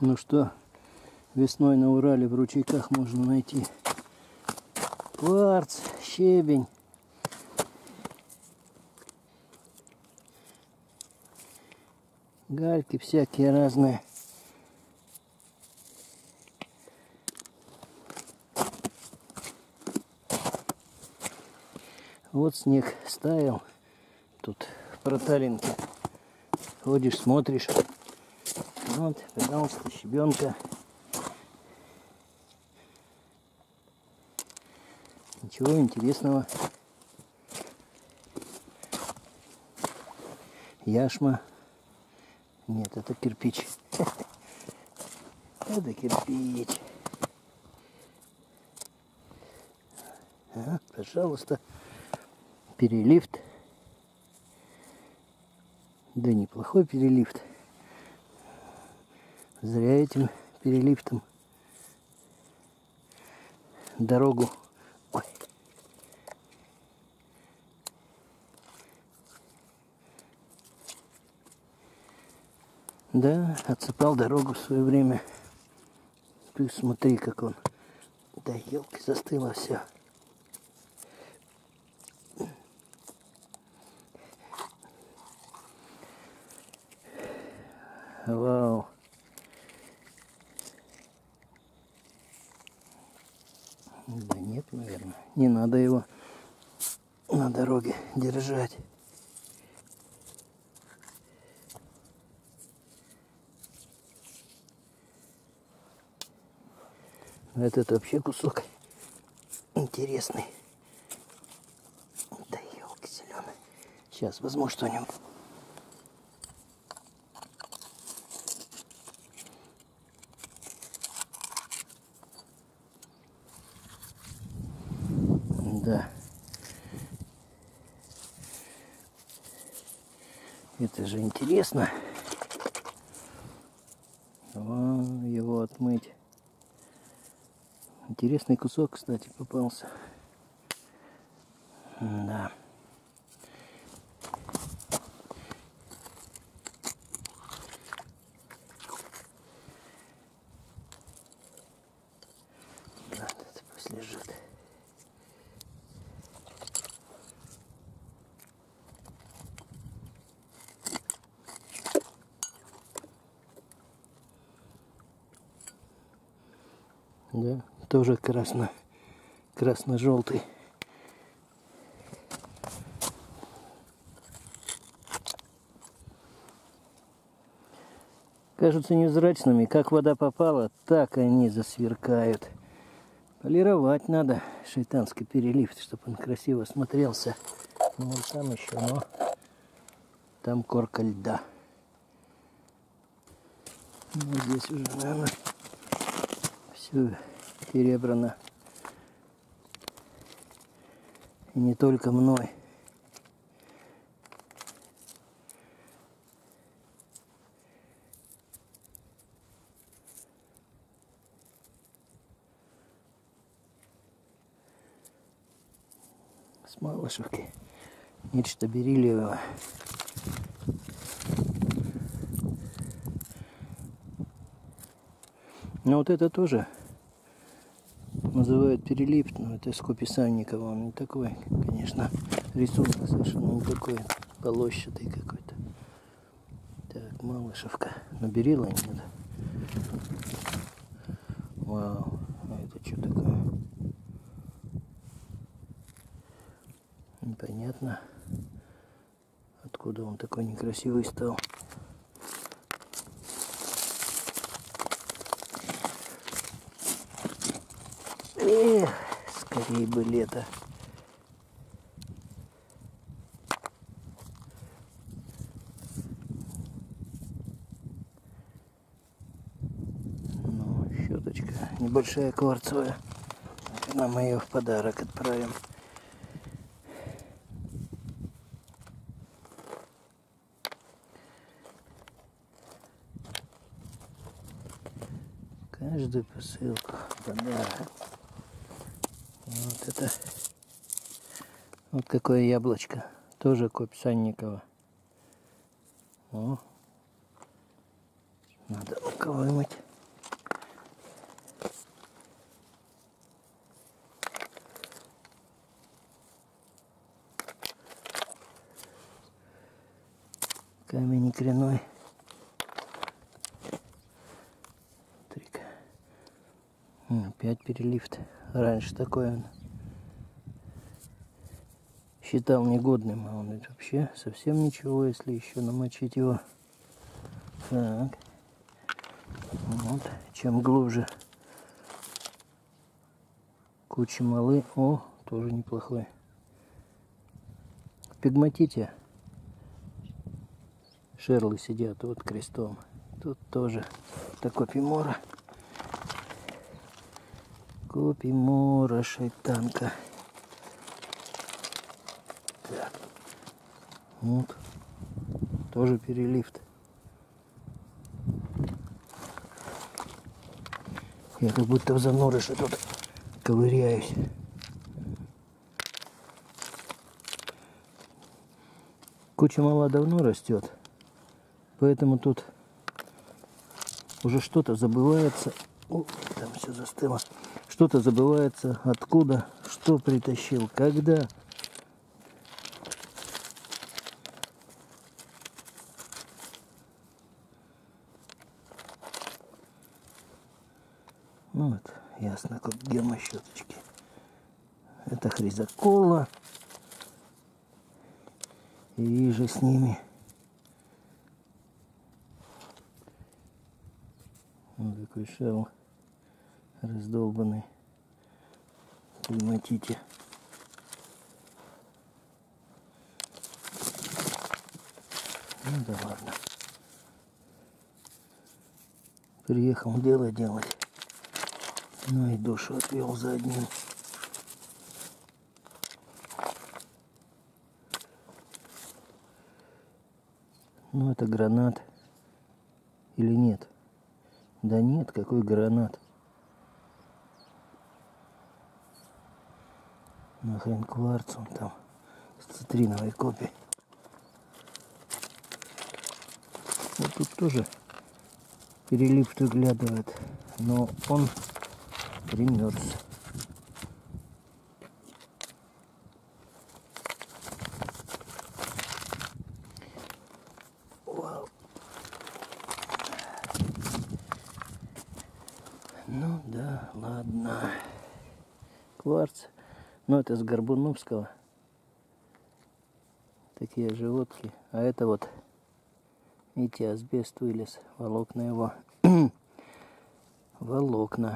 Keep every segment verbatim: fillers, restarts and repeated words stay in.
Ну что, весной на Урале в ручейках можно найти кварц, щебень, гальки всякие разные. Вот снег стаял тут в проталинке. Ходишь, смотришь. Вот, пожалуйста, щебенка. Ничего интересного. Яшма. Нет, это кирпич. Это кирпич. А, пожалуйста, перелифт. Да неплохой перелифт. Зря этим перелифтом дорогу. Ой. Да, отсыпал дорогу в свое время. Ты смотри, как он. Да елки, застыло все. Вау. Да нет, наверное. Не надо его на дороге держать. Этот вообще кусок интересный. Да елки зеленые. Сейчас возьму что-нибудь. Да. Это же интересно. О, его отмыть. Интересный кусок, кстати, попался. Да. Да, это пусть лежит. Да, тоже красно, красно-желтый. Кажутся невзрачными. Как вода попала, так они засверкают. Полировать надо шайтанский перелифт, чтобы он красиво смотрелся. Ну, вон там еще, но там корка льда. Ну, здесь уже, наверное, все перебрано. И не только мной. С Малышевки. Нечто бериллиевое. Но вот это тоже называют перелифт, но это Скопи-Санникова. Он не такой, конечно, рисунок совершенно не такой, полощатый какой-то. Так, Малышевка. Но берилла нет. Вау, а это что такое? Непонятно, откуда он такой некрасивый стал. Эх, скорее бы лето. Ну, щеточка небольшая кварцевая. Нам ее в подарок отправим. Каждую посылку подарок. Вот это. Вот какое яблочко. Тоже Скопи-Санникова. О. Надо вымыть. искренной. Трик. Опять перелифт. Раньше такой он считал негодным, а он вообще совсем ничего, если еще намочить его. Так. Вот. Чем глубже куча малы. О, тоже неплохой. В пегматите шерлы сидят вот крестом. Тут тоже такой копимора. Копимора шайтанка. Так. Вот. Тоже перелифт. Я как будто в занорыше тут ковыряюсь. Куча мала давно растет, поэтому тут уже что-то забывается. О, там все застыло. Что-то забывается, откуда, что притащил, когда. Ну вот, ясно, как гермощеточки. Это хризокола. И же с ними. Вот такой шел раздолбанный. Пегматите. Ну да ладно. Приехал дело делать. Ну и душу отвел за одним. Ну это гранат. Или нет? Да нет, какой гранат. Нахрен кварц он там. С цитриновой копией. Вот тут тоже перелифт выглядывает. Но он примерз. Вау. Ну да, ладно. Кварц. Ну это с Горбуновского. Такие животки. А это вот, видите, асбест вылез. Волокна его. Волокна.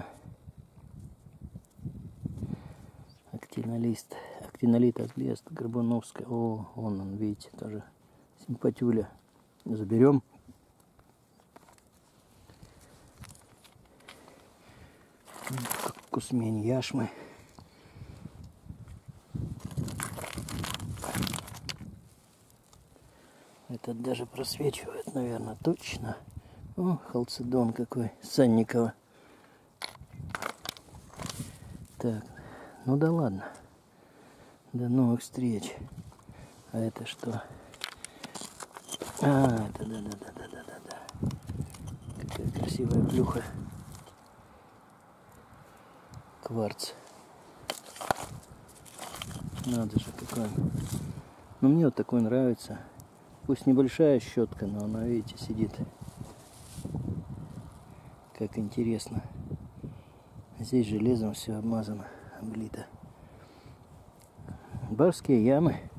Актинолист. Актинолит, асбест, Горбуновская. О, вон он, видите, тоже симпатюля. Заберем. Кусмень яшмы. Этот даже просвечивает, наверное, точно. О, халцедон какой, Санникова. Так, ну да ладно. До новых встреч. А это что? А, это да-да-да-да-да-да. Какая красивая плюха. Кварц. Надо же, какой он. Ну, мне вот такой нравится. Пусть небольшая щетка, но она, видите, сидит. Как интересно. Здесь железом все обмазано, облито. Барские ямы.